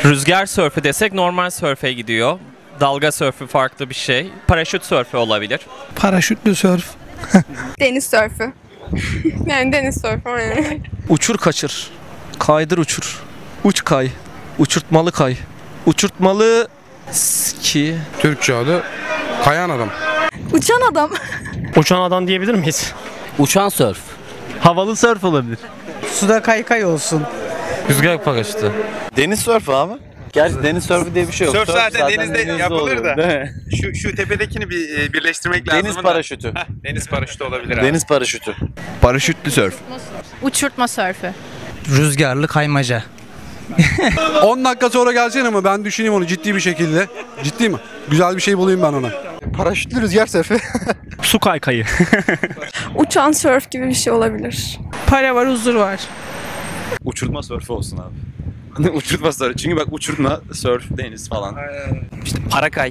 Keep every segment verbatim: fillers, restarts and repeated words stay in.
Rüzgar sörfü desek normal sörfe gidiyor. Dalga sörfü farklı bir şey. Paraşüt sörfü olabilir. Paraşütlü sörf. Deniz sörfü. Yani deniz sörfü. Yani. Uçur kaçır. Kaydır uçur. Uç kay. Uçurtmalı kay. Uçurtmalı ski. Türkçe adı kayan adam. Uçan adam. Uçan adam diyebilir miyiz? Uçan sörf. Havalı sörf olabilir. Suda kaykay olsun. Rüzgar paraşütü. Deniz sörfü abi. Gerçi deniz sörfü diye bir şey yok. Sörf zaten denizde yapılır olur, da. değil mi? Şu şu tepedekini bir e, birleştirmek lazım. Deniz da. paraşütü. Heh, deniz paraşütü olabilir abi. Deniz paraşütü. Paraşütlü sörf. Uçurtma sörfü. Rüzgarlı kaymaca. on dakika sonra gelsin ama ben düşüneyim onu ciddi bir şekilde. Ciddi mi? Güzel bir şey bulayım ben ona. Paraşütlü rüzgar sörfü. Su kaykayı. Uçan sörf gibi bir şey olabilir. Para var, huzur var. Uçurtma sörfü olsun abi. Uçurtma sörfü. Çünkü bak uçurtma, sörf, deniz falan. İşte para kay.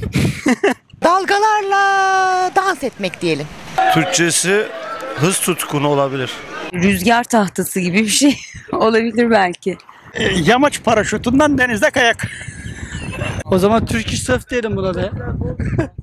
Dalgalarla dans etmek diyelim. Türkçesi hız tutkunu olabilir. Rüzgar tahtası gibi bir şey olabilir belki. Yamaç paraşütünden denizde kayak. O zaman Türk iş sörf diyelim buna da.